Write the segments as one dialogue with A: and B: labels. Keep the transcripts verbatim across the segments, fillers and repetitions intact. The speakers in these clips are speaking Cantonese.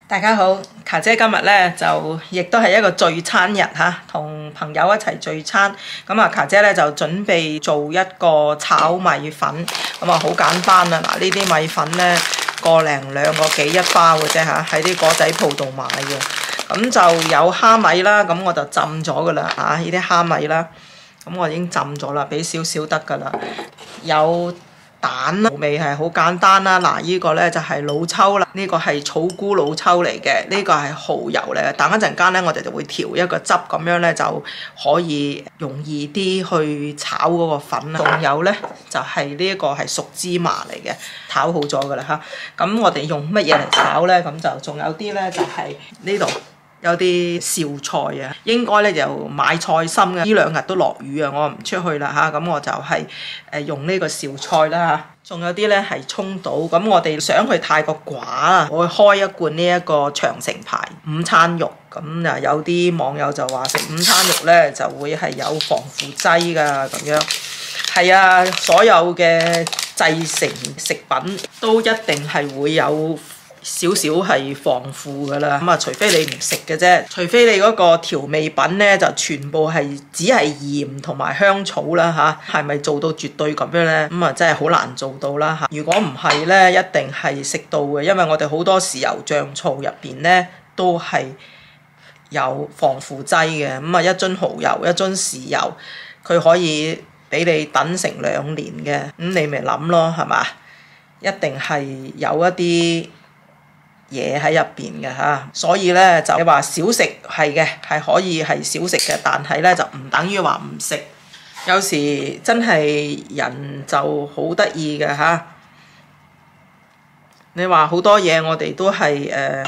A: 大家好，卡姐今日咧就亦都係一個聚餐日嚇，同朋友一齊聚餐。咁啊，卡姐咧就準備做一個炒米粉，咁啊好簡單啊！嗱，呢啲米粉咧個零兩個幾一包嘅啫嚇，喺啲果仔鋪度買嘅。咁就有蝦米啦，咁我就浸咗噶啦嚇，呢啲蝦米啦，咁我已經浸咗啦，俾少少得噶啦。有蛋啦，味係好簡單啦。嗱，呢個咧就係老抽啦，呢個係草菇老抽嚟嘅，呢個係蠔油嚟嘅。等一陣間咧，我哋就會調一個汁，咁樣咧就可以容易啲去炒嗰個粉啦。仲有咧就係呢一個係熟芝麻嚟嘅，炒好咗噶啦嚇。咁我哋用乜嘢嚟炒咧？咁就仲有啲咧就係呢度。有啲紹菜啊，應該咧就買菜心嘅。呢兩日都落雨啊，我唔出去啦嚇，咁我就係誒用呢個紹菜啦嚇。仲有啲咧係葱到，咁我哋想去太過寡啊，我會開一罐呢一個長城牌午餐肉。咁啊有啲網友就話食午餐肉咧就會係有防腐劑㗎咁樣。係啊，所有嘅製成食品都一定係會有少少係防腐噶啦，咁啊除非你唔食嘅啫，除非你嗰個調味品咧就全部係只係鹽同埋香草啦吓，係咪做到絕對咁樣咧？咁啊真係好難做到啦吓。如果唔係咧，一定係食到嘅，因為我哋好多豉油醬醋入邊咧都係有防腐劑嘅。咁啊一樽蠔油一樽豉油，佢可以俾你等成兩年嘅，咁你咪諗咯，係嘛？一定係有一啲嘢喺入邊嘅嚇，所以咧就你話少食係嘅，係可以係少食嘅，但係咧就唔等於話唔食。有時真係人就好得意嘅嚇。你話好多嘢我哋都係誒、呃、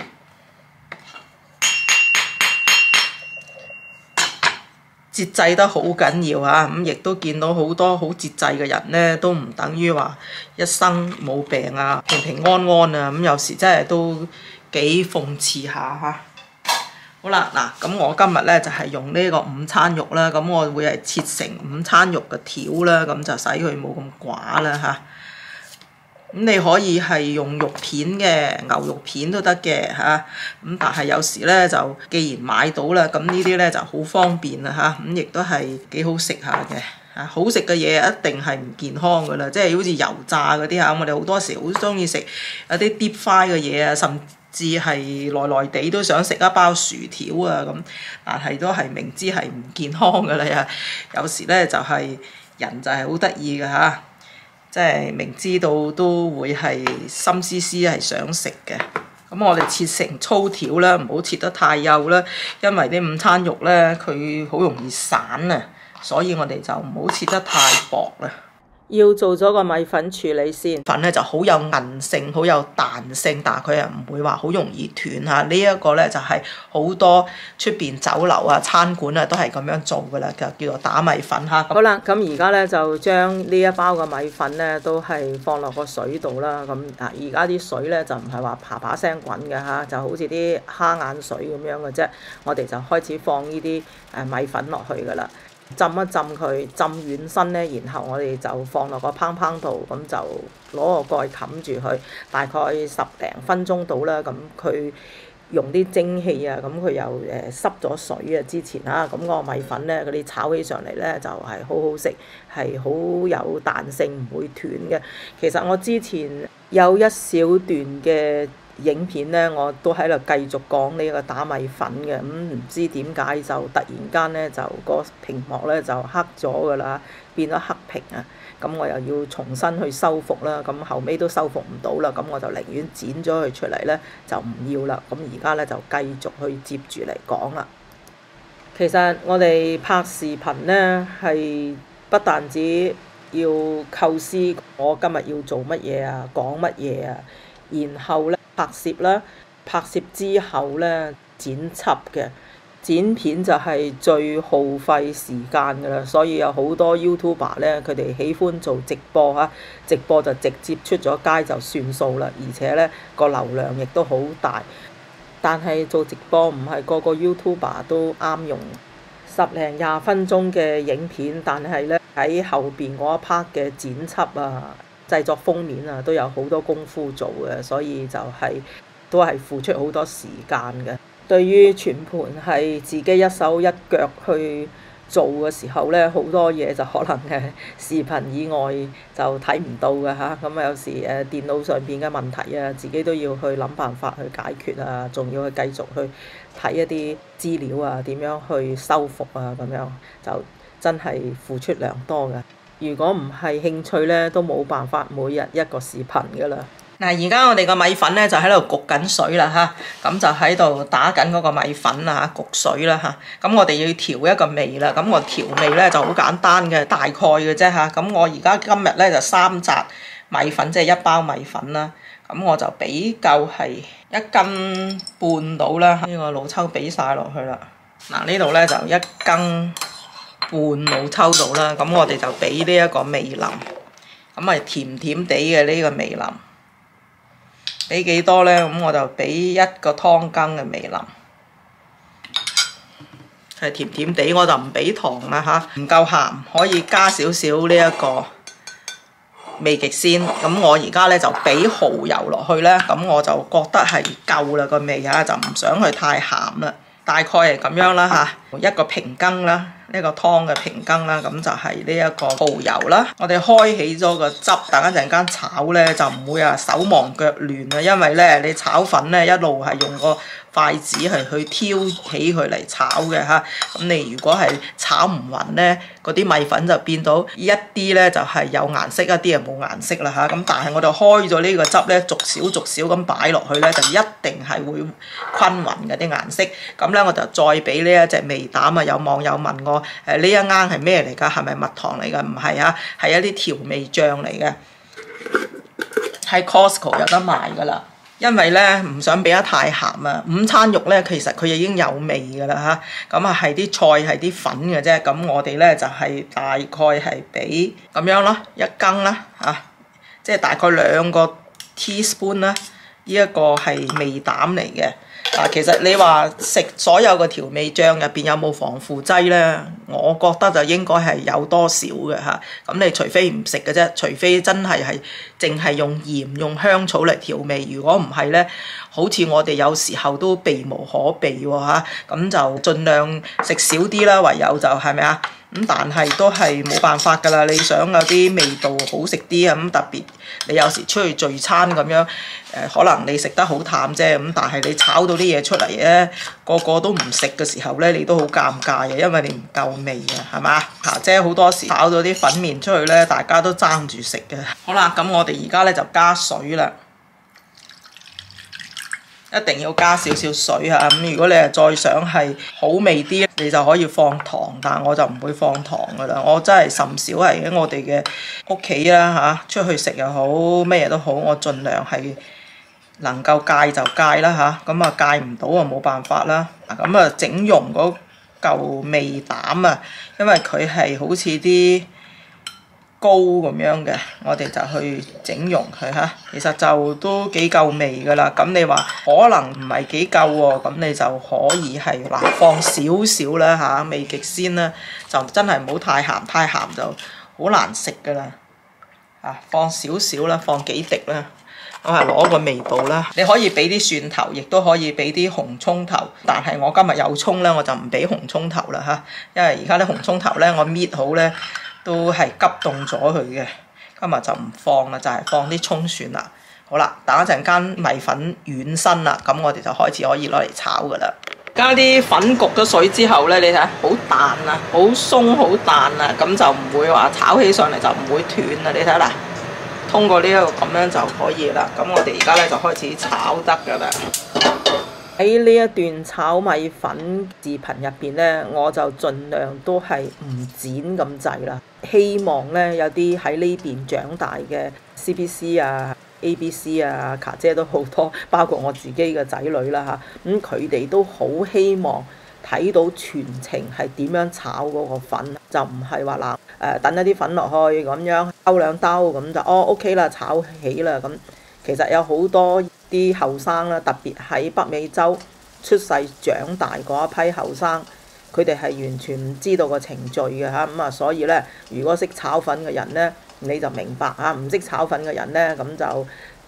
A: 節制得好緊要嚇，咁亦都見到好多好節制嘅人咧，都唔等於話一生冇病啊，平平安安啊，咁有時真係都幾諷刺下嚇。好啦，嗱，咁我今日咧就係用呢個午餐肉啦，咁我會係切成午餐肉嘅條啦，咁就使佢冇咁寡啦嚇。咁你可以係用肉片嘅，牛肉片都得嘅嚇。咁但係有時咧就既然買到啦，咁呢啲咧就好方便啦嚇。咁亦都係幾好食下嘅嚇。好食嘅嘢一定係唔健康噶啦，即係好似油炸嗰啲嚇。我哋好多時好中意食一啲 deep fry 嘅嘢啊，甚至係耐耐地都想食一包薯條啊咁。但係都係明知係唔健康噶啦呀。有時咧就係人就係好得意嘅嚇。即係明知道都會係心思思係想食嘅，咁我哋切成粗條啦，唔好切得太幼啦，因為啲午餐肉咧佢好容易散啊，所以我哋就唔好切得太薄啦。要做咗個米粉處理先，粉咧就好有韌性，好有彈性，但係佢又唔會話好容易斷嚇。呢一個咧就係好多出邊酒樓啊、餐館啊都係咁樣做噶啦，就叫做打米粉嚇。好啦，咁而家咧就將呢一包嘅米粉咧都係放落個水度啦。咁啊，而家啲水咧就唔係話啪啪聲滾嘅嚇，就好似啲蝦眼水咁樣嘅啫。我哋就開始放呢啲誒米粉落去噶啦。浸一浸佢，浸軟身咧，然後我哋就放落個烹烹度，咁就攞個蓋冚住佢，大概十零分鐘到啦。咁佢用啲蒸氣啊，咁佢又誒濕咗水啊。之前啊，咁個米粉咧，嗰啲炒起上嚟咧就係好好食，係好有彈性，唔會斷嘅。其實我之前有一小段嘅影片咧，我都喺度繼續講呢個打米粉嘅，咁、嗯、唔知點解就突然間咧就個屏幕咧就黑咗噶啦，變咗黑屏啊！咁我又要重新去修復啦，咁後尾都修復唔到啦，咁我就寧願剪咗佢出嚟咧，就唔要啦。咁而家咧就繼續去接住嚟講啦。其實我哋拍視頻咧係不但止要構思我今日要做乜嘢啊，講乜嘢啊，然後咧拍攝啦，拍攝之後咧剪輯嘅剪片就係最耗費時間㗎啦，所以有好多 YouTuber 咧，佢哋喜歡做直播嚇，直播就直接出咗街就算數啦，而且咧個流量亦都好大。但係做直播唔係個個 YouTuber 都啱用，十零廿分鐘嘅影片，但係咧喺後邊嗰一 part 嘅剪輯啊、製作封面啊，都有好多功夫做嘅，所以就係都係付出好多時間嘅。對於全盤係自己一手一腳去做嘅時候呢，好多嘢就可能誒視頻以外就睇唔到嘅嚇。咁啊有時誒電腦上邊嘅問題啊，自己都要去諗辦法去解決啊，仲要去繼續去睇一啲資料啊，點樣去修復啊，咁樣就真係付出良多嘅。如果唔係興趣呢，都冇辦法每日一個視頻噶啦。嗱，而家我哋個米粉咧就喺度焗緊水啦嚇，咁就喺度打緊嗰個米粉啊焗水啦嚇。咁我哋要調一個味啦，咁我調味咧就好簡單嘅，大概嘅啫嚇。咁我而家今日咧就三紮米粉，即係一包米粉啦。咁我就比夠係一斤半到啦。呢個老抽俾晒落去啦。嗱，呢度咧就一斤半老抽到啦。咁我哋就俾呢一個味淋，咁啊甜甜地嘅呢個味淋。俾幾多呢？咁我就俾一個湯羹嘅味淋，係甜甜地，我就唔俾糖啦嚇，唔夠鹹可以加少少呢一個味極鮮。咁我而家呢就俾蠔油落去呢，咁我就覺得係夠啦個味嚇，就唔想佢太鹹啦。大概係咁樣啦嚇，一個平羹啦。呢個湯嘅平羹啦，咁就係呢一個蠔油啦。我哋開起咗個汁，等一陣間炒呢，就唔會話手忙腳亂啊，因為呢，你炒粉呢，一路係用個筷子係去挑起佢嚟炒嘅嚇。咁你如果係炒唔勻呢，嗰啲米粉就變到一啲呢就係有顏色，一啲係冇顏色啦嚇。咁但係我哋開咗呢個汁呢，逐少逐少咁擺落去呢，就一定係會均勻嘅啲顏色。咁呢，我就再俾呢一隻味膽啊！有網友問我。誒呢一羹係咩嚟㗎？係咪蜜糖嚟㗎？唔係啊，係一啲調味醬嚟嘅，喺 Costco 有得賣㗎啦。因為咧唔想俾得太鹹啊，午餐肉咧其實佢已經有味㗎啦嚇。咁啊係啲菜係啲粉嘅啫。咁我哋咧就係、是、大概係俾咁樣咯，一羹啦嚇，即係大概兩個 teaspoon 啦。呢一個係味膽嚟嘅。嗱，其實你話食所有嘅調味醬入邊有冇防腐劑呢？我覺得就應該係有多少嘅嚇。咁你除非唔食嘅啫，除非真係係淨係用鹽、用香草嚟調味。如果唔係呢，好似我哋有時候都避無可避喎嚇。咁就盡量食少啲啦，唯有就係咪啊？咁但係都係冇辦法㗎啦。你想有啲味道好食啲啊，咁特別你有時出去聚餐咁樣，誒、呃、可能你食得好淡啫，咁但係你炒到啲嘢出嚟咧，個個都唔食嘅時候咧，你都好尷尬嘅，因為你唔夠味啊，係嘛？嚇，即係好多時炒到啲粉麵出去咧，大家都爭住食嘅。好啦，咁我哋而家咧就加水啦。一定要加少少水嚇，咁如果你係再想係好味啲，你就可以放糖，但係我就唔會放糖噶啦。我真係甚少係喺我哋嘅屋企啦嚇，出去食又好，咩嘢都好，我盡量係能夠戒就戒啦嚇。咁啊戒唔到啊冇辦法啦。咁啊整溶嗰嚿味膽啊，因為佢係好似啲膏咁樣嘅，我哋就去整溶佢嚇。其實就都幾夠味噶啦。咁你話可能唔係幾夠喎，咁你就可以係嗱放少少啦嚇，味極鮮啦，就真係唔好太鹹，太鹹就好難食噶啦嚇。放少少啦，放幾滴啦，我係攞個味道啦。你可以俾啲蒜頭，亦都可以俾啲紅葱頭，但係我今日有葱咧，我就唔俾紅葱頭啦嚇，因為而家啲紅葱頭咧，我搣好咧。都係急凍咗佢嘅，今日就唔放啦，就係、是、放啲葱蒜啦。好啦，等一陣間米粉軟身啦，咁我哋就開始可以攞嚟炒噶啦。加啲粉焗咗水之後咧，你睇好彈啊，好鬆好彈啊，咁就唔會話炒起上嚟就唔會斷啦。你睇啦，通過呢一個咁樣就可以啦。咁我哋而家咧就開始炒得噶啦。喺呢一段炒米粉視頻入邊呢，我就盡量都係唔剪咁滯啦。希望呢，有啲喺呢邊長大嘅 C B C 啊、A B C 啊、卡姐都好多，包括我自己嘅仔女啦嚇。咁佢哋都好希望睇到全程係點樣炒嗰個粉，就唔係話嗱誒等一啲粉落去咁樣兜兩兜咁就哦 OK 啦，炒起啦咁。其實有好多啲後生啦，特別喺北美洲出世長大嗰一批後生，佢哋係完全唔知道個程序嘅嚇，咁啊所以咧，如果識炒粉嘅人咧，你就明白嚇；唔識炒粉嘅人咧，咁就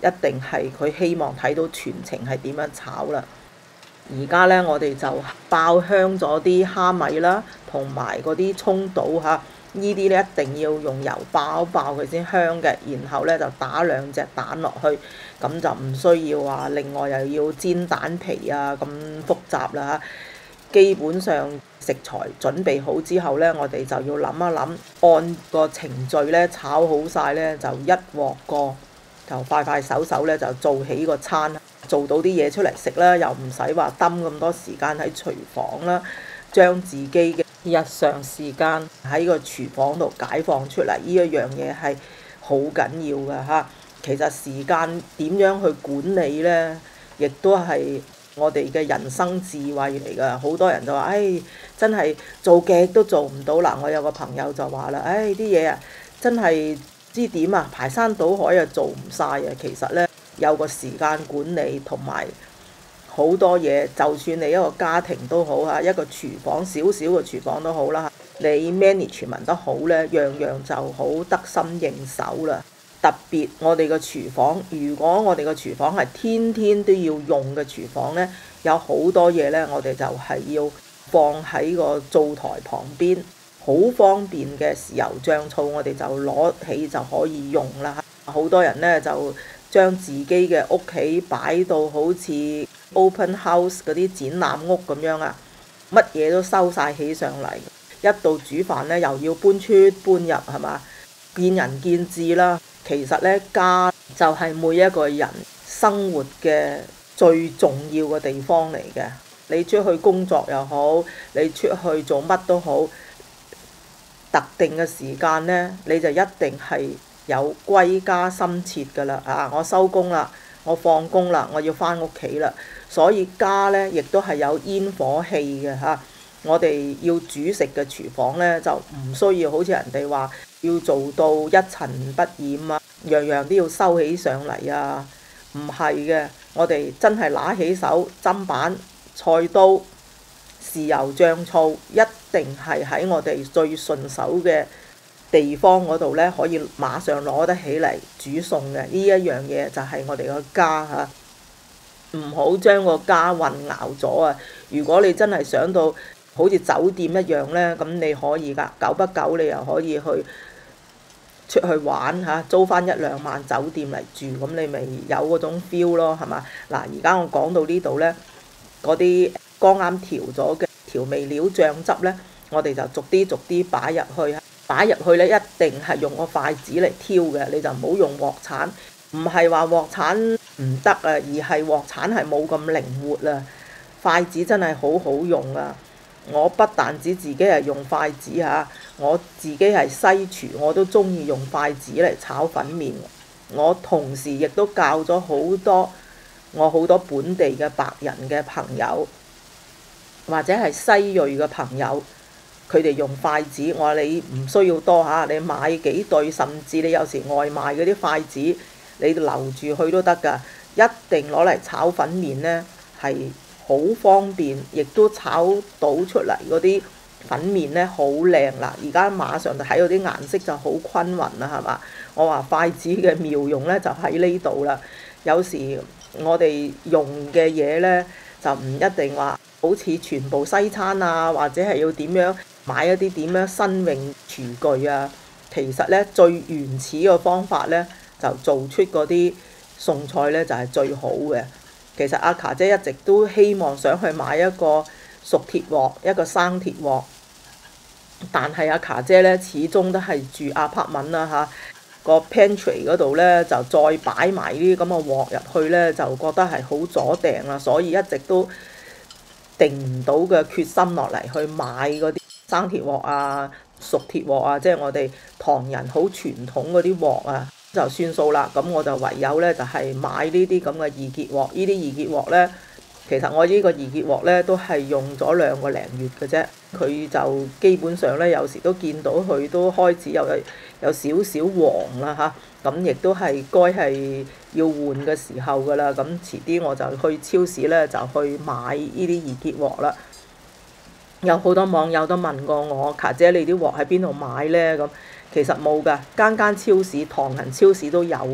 A: 一定係佢希望睇到全程係點樣炒啦。而家呢，我哋就爆香咗啲蝦米啦，同埋嗰啲葱倒嚇，呢啲呢一定要用油爆爆佢先香嘅。然後呢，就打兩隻蛋落去，咁就唔需要話另外又要煎蛋皮啊咁複雜啦嚇。基本上食材準備好之後呢，我哋就要諗一諗，按個程序呢炒好晒呢，就一鑊過，就快快手手呢，就做起個餐。做到啲嘢出嚟食啦，又唔使話抌咁多時間喺廚房啦，將自己嘅日常時間喺個廚房度解放出嚟，呢一樣嘢係好緊要㗎嚇。其實時間點樣去管理呢，亦都係我哋嘅人生智慧嚟㗎。好多人就話，唉、哎，真係做極都做唔到啦。我有個朋友就話啦，唉，啲嘢啊，真係知點啊，排山倒海啊，做唔晒啊。其實呢，有個時間管理同埋好多嘢，就算你一個家庭都好嚇，一個廚房少少嘅廚房都好啦，你 management 得好呢，樣樣就好得心應手啦。特別我哋個廚房，如果我哋個廚房係天天都要用嘅廚房呢，有好多嘢呢，我哋就係要放喺個灶台旁邊，好方便嘅豉油醬醋，我哋就攞起就可以用啦。好多人呢，就將自己嘅屋企擺到好似 open house 嗰啲展覽屋咁樣啊，乜嘢都收晒起上嚟，一到煮飯呢，又要搬出搬入，係嘛？見仁見智啦。其實呢，家就係每一個人生活嘅最重要嘅地方嚟嘅。你出去工作又好，你出去做乜都好，特定嘅時間呢，你就一定係有歸家心切㗎啦。啊，我收工啦，我放工啦，我要返屋企啦。所以家呢，亦都係有煙火氣嘅嚇。我哋要煮食嘅廚房呢，就唔需要好似人哋話要做到一塵不染啊，樣樣都要收起上嚟啊。唔係嘅，我哋真係拿起手砧板、菜刀、豉油醬醋，一定係喺我哋最順手嘅地方嗰度呢，可以馬上攞得起嚟煮餸嘅。呢一樣嘢就係我哋個家嚇，唔好將個家混淆咗啊！如果你真係想到好似酒店一樣呢，咁你可以㗎，久不久你又可以去出去玩嚇，租翻一兩晚酒店嚟住，咁你咪有嗰種 feel 咯，係嘛？嗱，而家我講到呢度呢，嗰啲剛啱調咗嘅調味料醬汁呢，我哋就逐啲逐啲擺入去，擺入去呢，一定係用個筷子嚟挑嘅，你就唔好用鑊鏟。唔係話鑊鏟唔得啊，而係鑊鏟係冇咁靈活啊。筷子真係好好用啊！我不但止自己係用筷子嚇，我自己係西廚，我都中意用筷子嚟炒粉麵。我同時亦都教咗好多我好多本地嘅白人嘅朋友，或者係西裔嘅朋友，佢哋用筷子，我話你唔需要多嚇，你買幾對，甚至你有時外賣嗰啲筷子，你留住佢都得㗎。一定攞嚟炒粉麵呢，係好方便，亦都炒到出嚟嗰啲粉麵呢，好靚啦！而家馬上就睇到啲顏色就好均勻啦，係嘛？我話筷子嘅妙用呢，就喺呢度啦。有時我哋用嘅嘢呢，就唔一定話好似全部西餐啊，或者係要點樣買一啲點樣新穎廚具啊。其實呢，最原始嘅方法呢，就做出嗰啲餸菜呢，就係最好嘅。其實阿卡姐一直都希望想去買一個熟鐵鑊，一個生鐵鑊，但係阿卡姐呢，始終都係住 apartment 啦嚇，個 pantry 嗰度呢，就再擺埋啲咁嘅鑊入去呢，就覺得係好阻埞啦，所以一直都定唔到嘅決心落嚟去買嗰啲生鐵鑊啊、熟鐵鑊啊，即係我哋唐人好傳統嗰啲鑊啊。就算數啦，咁我就唯有呢，就係買呢啲咁嘅易潔鑊。呢啲易潔鑊呢，其實我呢個易潔鑊呢，都係用咗兩個零月嘅啫。佢就基本上呢，有時都見到佢都開始有有少少黃啦嚇，咁亦都係該係要換嘅時候㗎啦。咁遲啲我就去超市呢，就去買呢啲易潔鑊啦。有好多網友都問過我，卡姐你啲鑊喺邊度買呢？咁其實冇㗎，間間超市、唐人超市都有㗎嚇。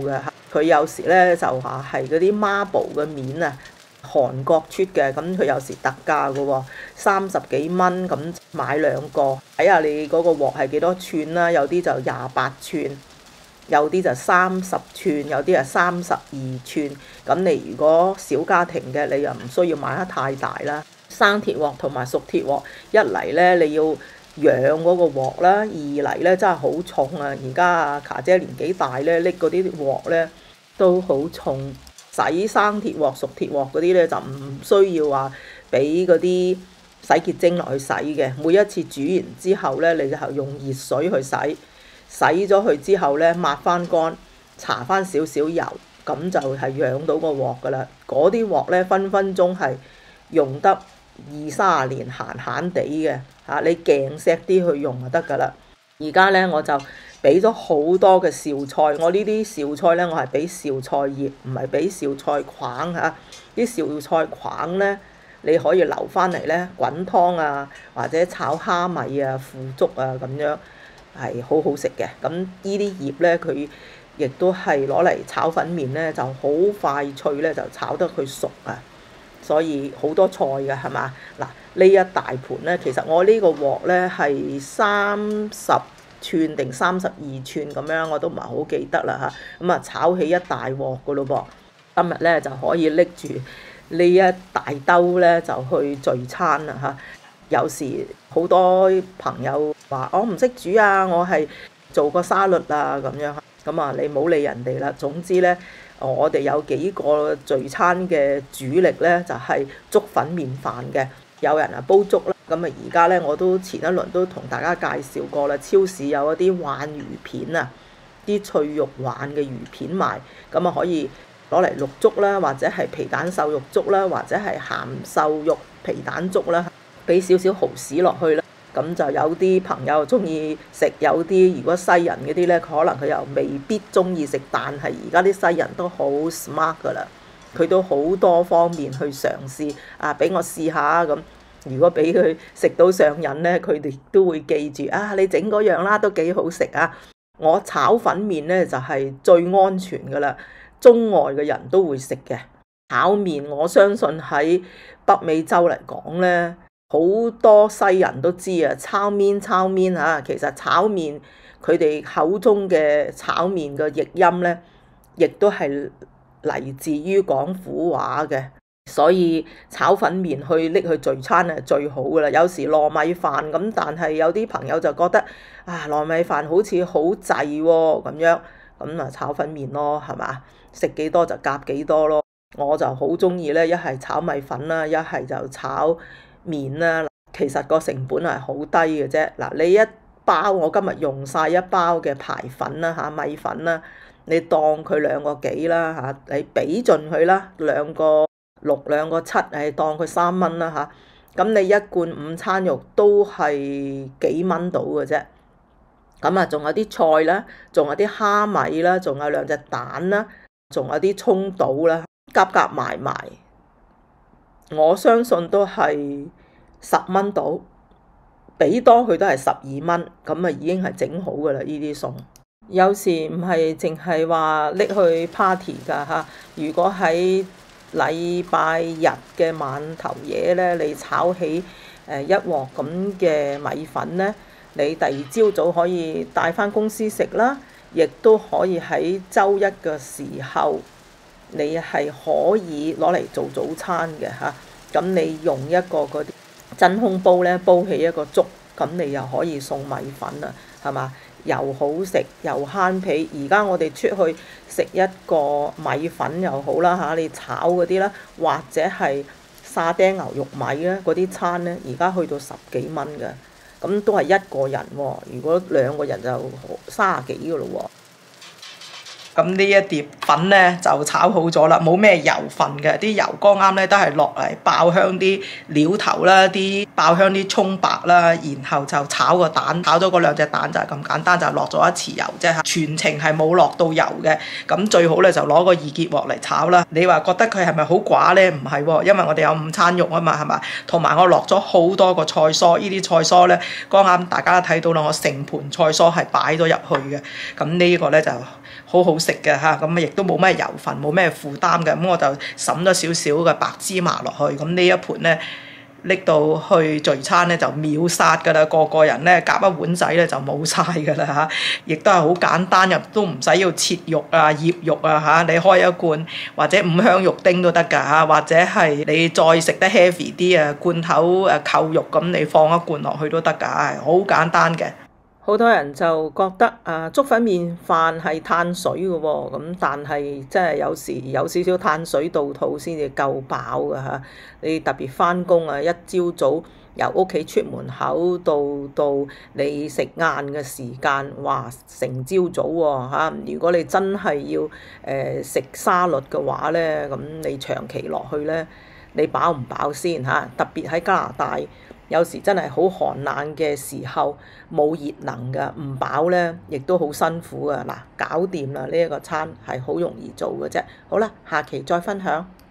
A: 佢有時咧就話係嗰啲 marble 嘅面啊，韓國出嘅，咁佢有時特價嘅喎，三十幾蚊咁買兩個，睇下你嗰個鑊係幾多寸啦，有啲就廿八寸，有啲就三十寸，有啲係三十二寸。咁你如果小家庭嘅，你又唔需要買得太大啦。生鐵鑊同埋熟鐵鑊，一嚟咧你要養嗰個鑊啦，二嚟咧真係好重啊！而家啊卡姐年紀大咧，拎嗰啲鑊咧都好重。洗生鐵鑊、熟鐵鑊嗰啲咧就唔需要話俾嗰啲洗潔精落去洗嘅。每一次煮完之後咧，你就係用熱水去洗，洗咗佢之後咧抹翻乾，搽翻少少油，咁就係養到個鑊噶啦。嗰啲鑊咧分分鐘係用得二三十年閒閒地嘅嚇，你勁錫啲去用就得噶啦。而家咧我就俾咗好多嘅紹菜，我呢啲紹菜咧，我係俾紹菜葉，唔係俾紹菜框嚇。啲紹菜框咧，你可以留翻嚟咧滾湯啊，或者炒蝦米啊、腐竹啊咁樣，係好好食嘅。咁呢啲葉咧，佢亦都係攞嚟炒粉麵咧，就好快脆咧，就炒得佢熟啊。所以好多菜嘅係嘛？嗱，呢一大盤咧，其實我呢個鑊咧係三十寸定三十二寸咁樣，我都唔係好記得啦嚇。咁啊炒起一大鑊噶咯噃，今日咧就可以拎住呢一大兜咧就去聚餐啦嚇。有時好多朋友話我唔識煮啊，我係做個沙律啊咁樣。咁啊你唔好理人哋啦。總之咧，我哋有幾個聚餐嘅主力咧，就係粥粉麵飯嘅。有人啊煲粥啦，咁啊而家咧我都前一輪都同大家介紹過啦，超市有一啲鯇魚片啊，啲脆肉鯇嘅魚片賣，咁啊可以攞嚟淥粥啦，或者係皮蛋瘦肉粥啦，或者係鹹瘦肉皮蛋粥啦，俾少少蠔豉落去啦。咁就有啲朋友中意食，有啲如果西人嗰啲咧，可能佢又未必中意食，但係而家啲西人都好 smart 噶啦。佢都好多方面去嘗試啊！俾我試下咁。如果俾佢食到上癮咧，佢哋都會記住啊！你整嗰樣啦，都幾好食啊！我炒粉麵咧就係最安全噶啦，中外嘅人都會食嘅炒麵。我相信喺北美洲嚟講咧，好多西人都知啊！炒麵炒麵嚇，其實炒麵佢哋口中嘅炒麵嘅譯音咧，亦都係嚟自於廣府話嘅，所以炒粉麵去拎去聚餐係最好噶啦。有時糯米飯咁，但係有啲朋友就覺得啊，糯米飯好似好滯喎咁樣，咁啊炒粉麵咯，係嘛？食幾多就夾幾多咯。我就好中意咧，一係炒米粉啦，一係就炒麵啦。其實個成本係好低嘅啫。嗱，你一包我今日用晒一包嘅排粉啦嚇，米粉啦。你當佢兩個幾啦嚇，你俾盡佢啦，兩個六兩個七，係當佢三蚊啦嚇。咁你一罐午餐肉都係幾蚊到嘅啫。咁啊，仲有啲菜啦，仲有啲蝦米啦，仲有兩隻蛋啦，仲有啲葱倒啦，夾夾埋埋，我相信都係十蚊到，俾多佢都係十二蚊，咁啊已經係整好噶啦呢啲餸。有時唔係淨係話拎去 party 㗎嚇，如果喺禮拜日嘅晚頭嘢咧，你炒起誒一鑊咁嘅米粉咧，你第二朝早可以帶翻公司食啦，亦都可以喺週一嘅時候，你係可以攞嚟做早餐嘅嚇。咁你用一個嗰啲真空煲咧，煲起一個粥，咁你又可以送米粉啦，係嘛？又好食又慳皮。而家我哋出去食一個米粉又好啦嚇，你炒嗰啲啦，或者係沙爹牛肉米咧嗰啲餐咧，而家去到十幾蚊嘅，咁都係一個人喎。如果兩個人就三十幾嘅咯喎。咁呢一碟粉咧就炒好咗啦，冇咩油份嘅，啲油剛啱咧都係落嚟爆香啲料頭啦，啲爆香啲葱白啦，然後就炒個蛋，炒咗嗰兩隻蛋就係咁簡單，就落咗一匙油啫嚇，全程係冇落到油嘅。咁最好咧就攞個二結鑊嚟炒啦。你話覺得佢係咪好寡咧？唔係喎，因為我哋有午餐肉啊嘛，係嘛？同埋我落咗好多個菜蔬，呢啲菜蔬咧剛啱大家都睇到啦，我成盤菜蔬係擺咗入去嘅。咁呢個咧就好好食嘅嚇，咁啊亦都冇咩油份，冇咩負擔嘅，咁我就揼咗少少嘅白芝麻落去，咁呢一盤咧拎到去聚餐咧就秒殺㗎啦，個個人咧夾一碗仔咧就冇晒㗎啦嚇，亦都係好簡單，又都唔使要切肉啊、醃肉啊嚇，你開一罐或者五香肉丁都得㗎嚇，或者係你再食得 heavy 啲啊，罐頭誒扣肉咁，你放一罐落去都得㗎，係好簡單嘅。好多人就覺得啊，粥粉麵飯係碳水嘅喎，咁但係真係有時有少少碳水到肚先至夠飽嘅嚇。你特別返工啊，一朝早由屋企出門口到到你食晏嘅時間，哇，成朝早喎嚇。如果你真係要誒食沙律嘅話咧，咁你長期落去咧，你飽唔飽先嚇？特別喺加拿大。有時真係好寒冷嘅時候冇熱能㗎，唔飽咧，亦都好辛苦啊！嗱，搞掂啦，呢一個餐係好容易做嘅啫。好啦，下期再分享。